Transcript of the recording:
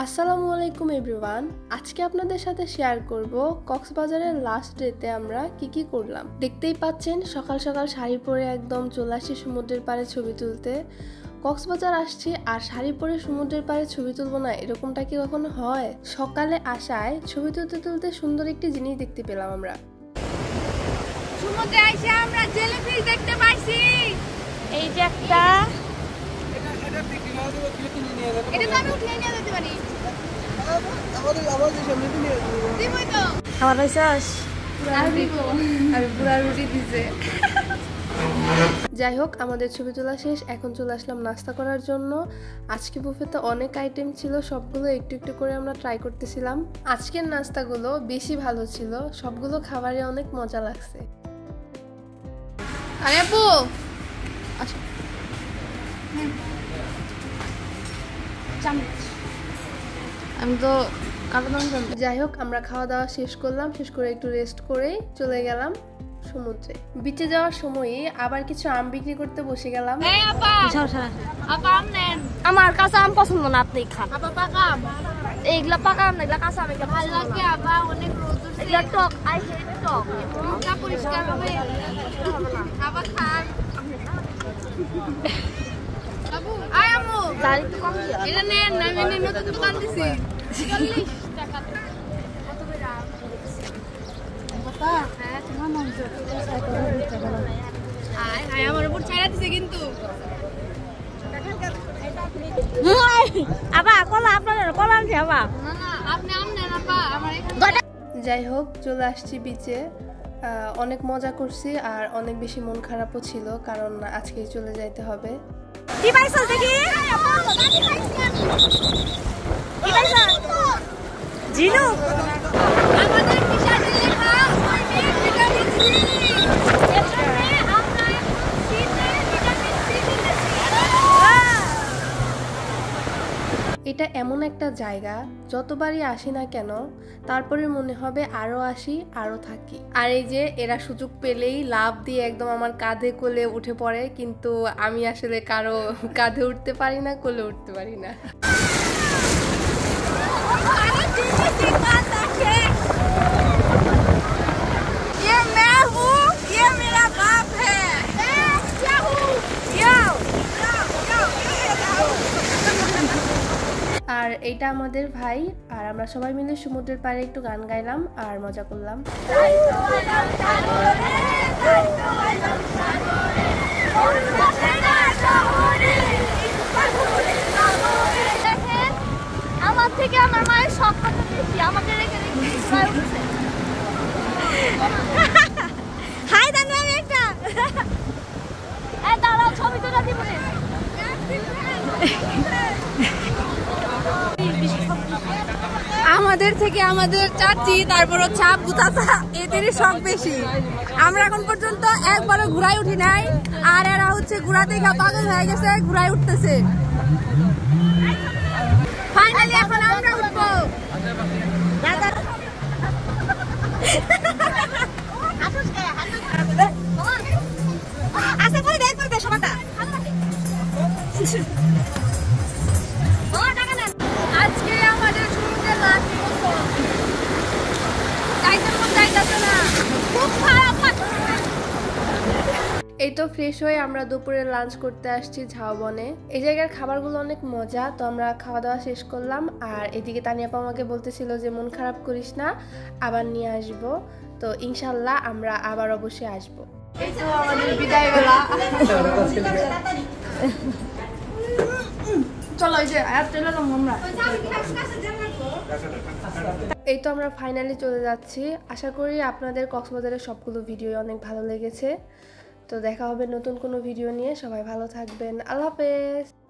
আসসালামু আলাইকুম এভরিওয়ান। আজকে আপনাদের সাথে শেয়ার করব কক্সবাজারের লাস্ট ডেতে আমরা কি করলাম। দেখতেই পাচ্ছেন সকাল সকাল শাড়ি পরে একদম চলে আসছি সমুদ্রের পাড়ে ছবি তুলতে। কক্সবাজার আসছি আর শাড়ি পরে সমুদ্রের পাড়ে ছবি তুলবো না, এরকমটা কি কখনো হয়? সকালে আসায় ছবি তুলতে তুলতে সুন্দর একটি জিনিস দেখতে পেলাম আমরা। সমুদ্রে এসে আমরা জেলিফিশ দেখতে পাইছি। এই যে একটা এটা তো আমি উঠে নিয়ে যেতে পারি। আমার পাইছাস আমি পুরা রুটি দিছে। যাই হোক, আমাদের ছবি তোলা শেষ, এখন চলে আসলাম নাস্তা করার জন্য। আজকে বুফেতে অনেক আইটেম ছিল, সবগুলো একটু একটু করে আমরা ট্রাই করতেছিলাম। আজকের নাস্তাগুলো বেশি ভালো ছিল, সবগুলো খাবারে অনেক মজা লাগছে। আরে আপু আসো। আমি তো যাই হোক, আমরা খাওয়া দাওয়া শেষ করলাম, শেষ করে একটু রেস্ট করে চলে গেলাম সমুদ্রে। বিচে যাওয়ার সময়ই আবার কিছু আম বিক্রি করতে বসে গেলাম। আমার কাঁচা আম পছন্দ না, আপনি খান। পাকা আম, এইগুলা পাকা আম না, এগুলা কাঁচা আম। এগুলা ভালো লাগে। আবার অনেক রোদ, এগুলা টক। আই হেট টক। মুখটা পরিষ্কার হবে। আবার খান। বাবু আয় আমু দাড়ি তো কম দিয়া এটা নেন না, আমি নতুন দোকান দিছি 40 টাকা। কত বেরা বাবা? হ্যাঁ তোমার মন তো আয় আয় আমার উপর ছাইরা দিছে কিন্তু। আবা কলা আপনার কলা আনছি। আবা না না আপনি আম নেন আপা আমার এখানে। যাই হোক, চলে আসছি বিচে। অনেক মজা করছি আর অনেক বেশি মন খারাপও ছিল, কারণ আজকেই চলে যাইতে হবে। কি পাইছো দেখি? কি পাইছো? জিনু আমাদের কিসা দিলে খাও ওই ভিটামিন সি। এখানে আমরা সিতে ভিটামিন সি দিতেছি। এটা এমন একটা জায়গা, যতবারই আসি না কেন তারপরে মনে হবে আরো আসি, আরো থাকি। আর এই যে এরা সুযোগ পেলেই লাফ দিয়ে একদম আমার কাঁধে কোলে উঠে পড়ে, কিন্তু আমি আসলে কারো কাঁধে উঠতে পারি না, কোলে উঠতে পারি না। আর এইটা আমাদের ভাই, আর আমরা সবাই মিলে সমুদ্রের পাড়ে একটু গান গাইলাম আর মজা করলাম। আমার থেকে আমার মায়ের শখ কত বেশি, আমাকে রেখে হাই দাদা আমি একটা দাঁড়াও ছবি তোলা দিব। আমাদের থেকে আমাদের চাচি, তারপর ছাপ বুতাতা, এদেরই শখ বেশি। আমরা এখন পর্যন্ত একবারও ঘুরাই উঠি নাই, আর এরা হচ্ছে ঘুরা দেখা পাগল হয়ে গেছে, ঘুরাই উঠতেছে। ফাইনালি এখন আমরা উঠবো। আচ্ছা করে দেখ করবে সবাটা। আজকে আমাদের সমুদ্রে লাস্ট বছর, যাইতে মন চাইতেছে না, খুব খারাপ লাগছে। এই তো ফ্রেশ হয়ে আমরা দুপুরে লাঞ্চ করতে আসছি ঝাউবনে। এই জায়গার খাবারগুলো অনেক মজা, তো আমরা খাওয়া দাওয়া শেষ করলাম। আর এদিকে তানিয়া আপা আমাকে বলতেছিল যে মন খারাপ করিস না, আবার নিয়ে আসবো। তো ইনশাল্লাহ আমরা আবার অবশ্যই আসবো। এই তো আমাদের বিদায় বেলা। চলো এই যে আয়াত চলে এলাম আমরা। এই তো আমরা ফাইনালি চলে যাচ্ছি। আশা করি আপনাদের কক্সবাজারের সবগুলো ভিডিও অনেক ভালো লেগেছে। তো দেখা হবে নতুন কোনো ভিডিও নিয়ে। সবাই ভালো থাকবেন। আল্লাহ হাফেজ।